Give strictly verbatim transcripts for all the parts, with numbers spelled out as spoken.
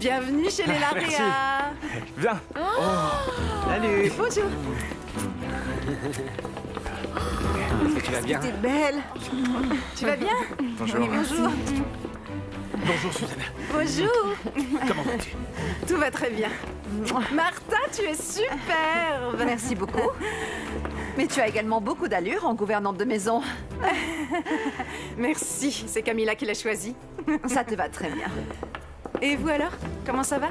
Bienvenue chez les Laréa. Viens. Oh. Oh. Salut. Bonjour. Tu vas bien? T'es belle. Tu vas bien? Bonjour. Oui, bonjour. Bonjour, Susanna. Bonjour. Comment vas-tu? Tout va très bien. Martha, tu es superbe. Merci beaucoup. Mais tu as également beaucoup d'allure en gouvernante de maison. Merci, c'est Camilla qui l'a choisi. Ça te va très bien. Et vous alors? Comment ça va?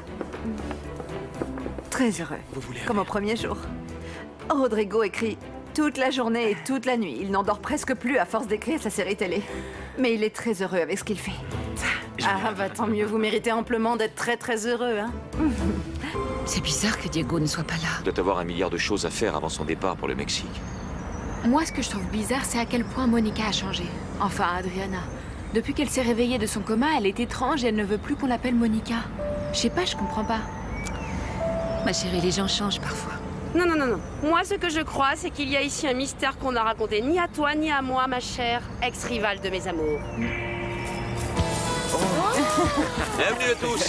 Très heureux. Vous voulez un Comme au verre? premier jour. Rodrigo écrit toute la journée et toute la nuit. Il n'endort presque plus à force d'écrire sa série télé. Mais il est très heureux avec ce qu'il fait. Ah bah tant mieux, vous méritez amplement d'être très très heureux, hein. C'est bizarre que Diego ne soit pas là. Il doit avoir un milliard de choses à faire avant son départ pour le Mexique. Moi, ce que je trouve bizarre, c'est à quel point Monica a changé. Enfin, Adriana. Depuis qu'elle s'est réveillée de son coma, elle est étrange et elle ne veut plus qu'on l'appelle Monica. Je sais pas, je comprends pas. Ma chérie, les gens changent parfois. Non, non, non, non. Moi, ce que je crois, c'est qu'il y a ici un mystère qu'on n'a raconté ni à toi, ni à moi, ma chère ex-rivale de mes amours. Bienvenue à tous.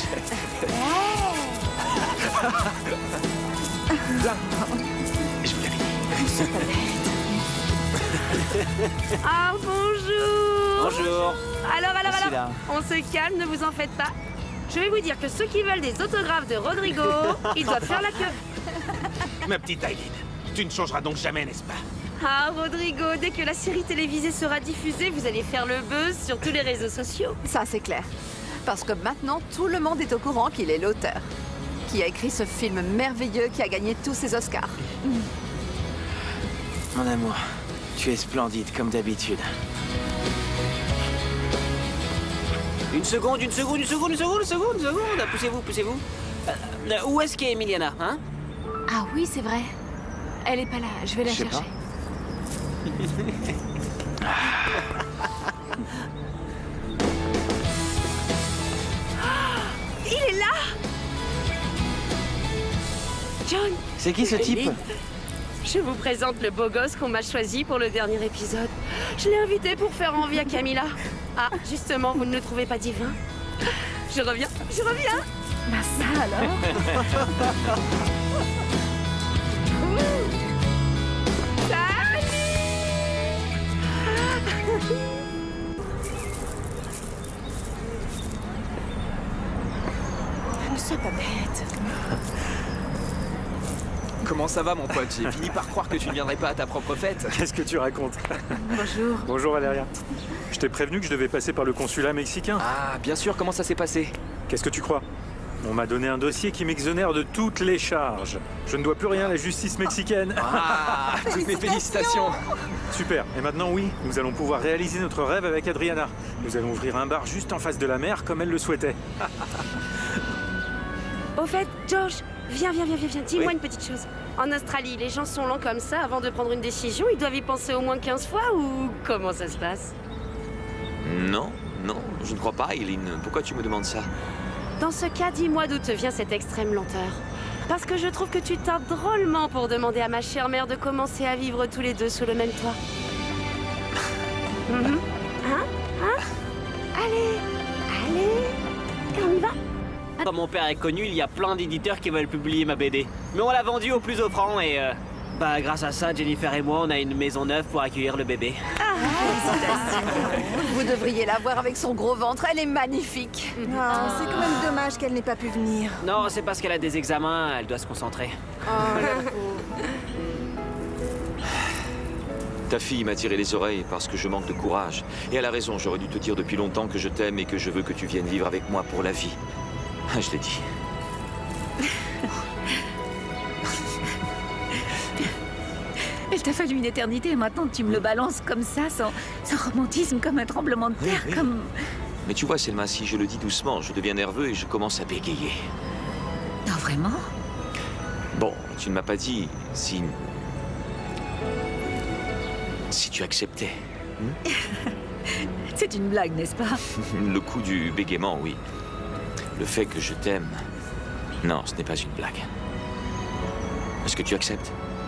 Viens. Je vous l'avais dit. Ah, bonjour. Bonjour. Alors, alors, Merci, alors, là. on se calme, ne vous en faites pas. Je vais vous dire que ceux qui veulent des autographes de Rodrigo, ils doivent faire la queue. Ma petite Aileen, tu ne changeras donc jamais, n'est-ce pas? Ah, Rodrigo, dès que la série télévisée sera diffusée, vous allez faire le buzz sur tous les réseaux sociaux. Ça, c'est clair. Parce que maintenant, tout le monde est au courant qu'il est l'auteur. Qui a écrit ce film merveilleux qui a gagné tous ses Oscars. Mon amour, tu es splendide comme d'habitude. Une seconde, une seconde, une seconde, une seconde, une seconde, une seconde. Poussez-vous, poussez-vous. Euh, euh, où est-ce qu'est Emiliana, hein? Ah oui, c'est vrai. Elle est pas là, je vais la Je sais chercher. Il est là! John, C'est qui ce type? je vous présente le beau gosse qu'on m'a choisi pour le dernier épisode. Je l'ai invité pour faire envie à Camilla. Ah, justement, vous ne le trouvez pas divin? Je reviens, je reviens! Bah ça alors. Ne sois pas bête. Comment ça va, mon pote? J'ai fini par croire que tu ne viendrais pas à ta propre fête. Qu'est-ce que tu racontes? Bonjour. Bonjour Valéria. Je t'ai prévenu que je devais passer par le consulat mexicain. Ah, bien sûr, comment ça s'est passé? Qu'est-ce que tu crois? On m'a donné un dossier qui m'exonère de toutes les charges. Je ne dois plus rien à la justice mexicaine. Ah, toutes mes félicitations. Super. Et maintenant, oui, nous allons pouvoir réaliser notre rêve avec Adriana. Nous allons ouvrir un bar juste en face de la mer comme elle le souhaitait. Au fait, Josh, viens, viens, viens, viens, viens. Dis-moi Oui. une petite chose. En Australie, les gens sont lents comme ça avant de prendre une décision. Ils doivent y penser au moins quinze fois ou comment ça se passe? Non, non, je ne crois pas, Eileen. Pourquoi tu me demandes ça? Dans ce cas, dis-moi d'où te vient cette extrême lenteur. Parce que je trouve que tu tardes drôlement pour demander à ma chère mère de commencer à vivre tous les deux sous le même toit. Mhm. Hein? Hein? Allez, allez, on y va. Quand mon père est connu, il y a plein d'éditeurs qui veulent publier ma B D. Mais on l'a vendue au plus offrant et... euh, bah grâce à ça, Jennifer et moi, on a une maison neuve pour accueillir le bébé. Vous devriez la voir avec son gros ventre. Elle est magnifique. Ah, c'est quand même dommage qu'elle n'ait pas pu venir. Non, c'est parce qu'elle a des examens, elle doit se concentrer. Ta fille m'a tiré les oreilles parce que je manque de courage. Et elle a raison, j'aurais dû te dire depuis longtemps que je t'aime et que je veux que tu viennes vivre avec moi pour la vie. Ah, je l'ai dit. Il t'a fallu une éternité et maintenant tu me le balances comme ça, sans, sans romantisme, comme un tremblement de terre, Oui, oui. comme... Mais tu vois, Selma, si je le dis doucement, je deviens nerveux et je commence à bégayer. Non, vraiment? Bon, tu ne m'as pas dit si... Si tu acceptais. C'est une blague, n'est-ce pas? Le coup du bégaiement, oui. Le fait que je t'aime... Non, ce n'est pas une blague. Est-ce que tu acceptes?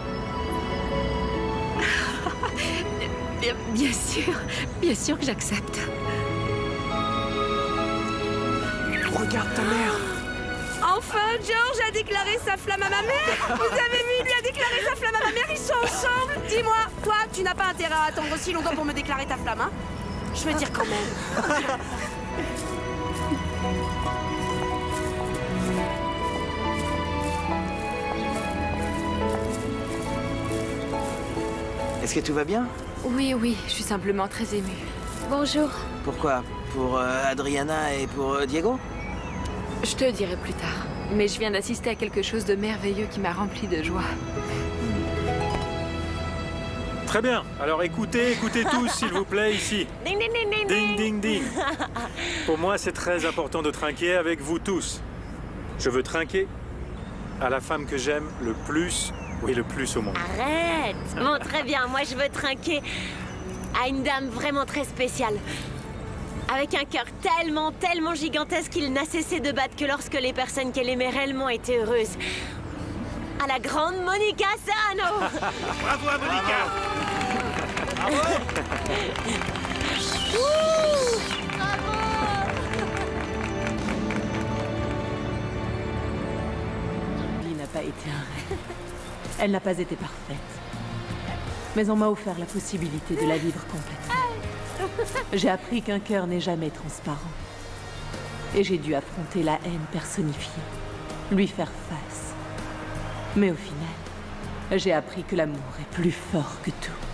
Bien, bien sûr, bien sûr que j'accepte. Regarde ta mère. Enfin, George a déclaré sa flamme à ma mère. Vous avez vu, il lui a déclaré sa flamme à ma mère, ils sont ensemble. Dis-moi, toi, tu n'as pas intérêt à attendre aussi longtemps pour me déclarer ta flamme, hein? Je veux dire quand même. Est-ce que tout va bien? Oui, oui, je suis simplement très émue. Bonjour. Pourquoi? Pour euh, Adriana et pour euh, Diego? Je te dirai plus tard. Mais je viens d'assister à quelque chose de merveilleux qui m'a rempli de joie. Très bien. Alors écoutez, écoutez tous, s'il vous plaît, ici. Ding, ding, ding, ding, Ding, ding, ding. Pour moi, c'est très important de trinquer avec vous tous. Je veux trinquer à la femme que j'aime le plus, oui, le plus au monde. Arrête. Bon, très bien. Moi, je veux trinquer à une dame vraiment très spéciale. Avec un cœur tellement, tellement gigantesque qu'il n'a cessé de battre que lorsque les personnes qu'elle aimait réellement étaient heureuses. À la grande Monica Serrano. Bravo à Monica. Bravo. Ouh. La vie n'a pas été un rêve. Elle n'a pas été parfaite. Mais on m'a offert la possibilité de la vivre complètement. J'ai appris qu'un cœur n'est jamais transparent. Et j'ai dû affronter la haine personnifiée, lui faire face. Mais au final, j'ai appris que l'amour est plus fort que tout.